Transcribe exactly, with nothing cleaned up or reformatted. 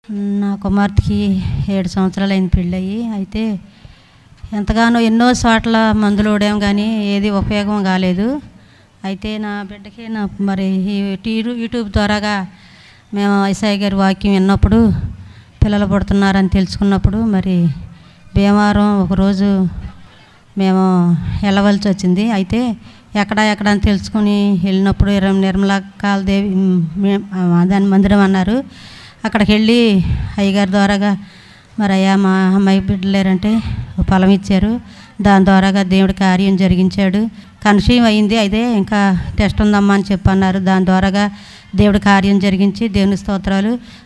నా కుమార్తెకి ఏడు సంవత్సరాలు అయింది పెళ్ళయి. అయితే ఎంతగానో ఎన్నో చోట్ల మందులు వాడాం కానీ ఏది ఉపయోగం కాలేదు. అయితే నా బిడ్డకి నా మరి ఈ టీరు యూట్యూబ్ ద్వారాగా మేము యేసయ్య గారి వాక్యం విన్నప్పుడు పిల్లలు పుడుతున్నారని తెలుసుకున్నప్పుడు మరి భీమవరం ఒకరోజు మేము వెళ్ళవలసి వచ్చింది. అయితే ఎక్కడ ఎక్కడ అని తెలుసుకుని వెళ్ళినప్పుడు నిర్మలా కాలదేవి దాని మందిరం అన్నారు. అక్కడికి వెళ్ళి అయ్యగారి ద్వారాగా మరి అయ్యా మా అమ్మాయి బిడ్డలేరంటే పొలం ఇచ్చారు. దాని ద్వారాగా దేవుడి కార్యం జరిగించాడు. కన్సీవ్ అయింది, అయితే ఇంకా టెస్ట్ ఉందమ్మా అని చెప్పన్నారు. దాని ద్వారాగా దేవుడి కార్యం జరిగించి దేవుని స్తోత్రాలు.